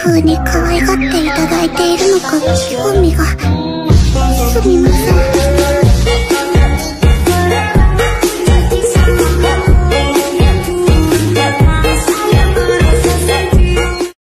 風に可愛がっていただいているのか、興味が